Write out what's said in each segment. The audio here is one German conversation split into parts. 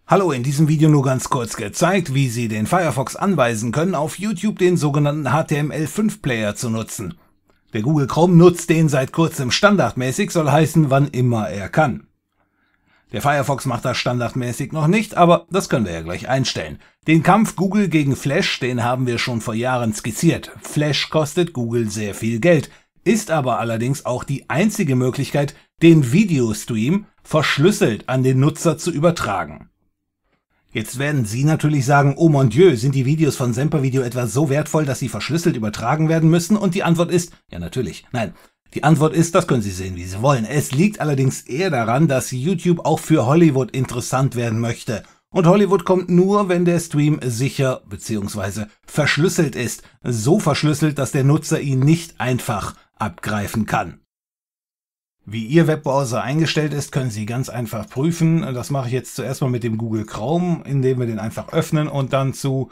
Hallo, in diesem Video nur ganz kurz gezeigt, wie Sie den Firefox anweisen können, auf YouTube den sogenannten HTML5-Player zu nutzen. Der Google Chrome nutzt den seit kurzem standardmäßig, soll heißen, wann immer er kann. Der Firefox macht das standardmäßig noch nicht, aber das können wir ja gleich einstellen. Den Kampf Google gegen Flash, den haben wir schon vor Jahren skizziert. Flash kostet Google sehr viel Geld, ist aber allerdings auch die einzige Möglichkeit, den Videostream verschlüsselt an den Nutzer zu übertragen. Jetzt werden Sie natürlich sagen, oh mon Dieu, sind die Videos von Sempervideo etwa so wertvoll, dass sie verschlüsselt übertragen werden müssen? Und die Antwort ist, ja natürlich, nein. Die Antwort ist, das können Sie sehen, wie Sie wollen. Es liegt allerdings eher daran, dass YouTube auch für Hollywood interessant werden möchte. Und Hollywood kommt nur, wenn der Stream sicher bzw. verschlüsselt ist. So verschlüsselt, dass der Nutzer ihn nicht einfach abgreifen kann. Wie Ihr Webbrowser eingestellt ist, können Sie ganz einfach prüfen. Das mache ich jetzt zuerst mal mit dem Google Chrome, indem wir den einfach öffnen und dann zu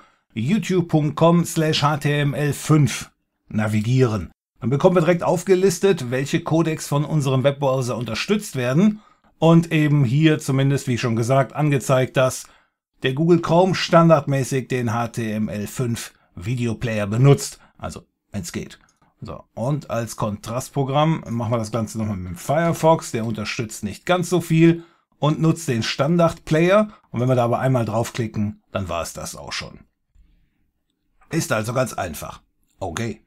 youtube.com/html5 navigieren. Dann bekommen wir direkt aufgelistet, welche Codecs von unserem Webbrowser unterstützt werden und eben hier zumindest, wie schon gesagt, angezeigt, dass der Google Chrome standardmäßig den HTML5 Videoplayer benutzt, also wenn es geht. So, und als Kontrastprogramm machen wir das Ganze nochmal mit dem Firefox, der unterstützt nicht ganz so viel und nutzt den Standard-Player. Und wenn wir da aber einmal draufklicken, dann war es das auch schon. Ist also ganz einfach. Okay.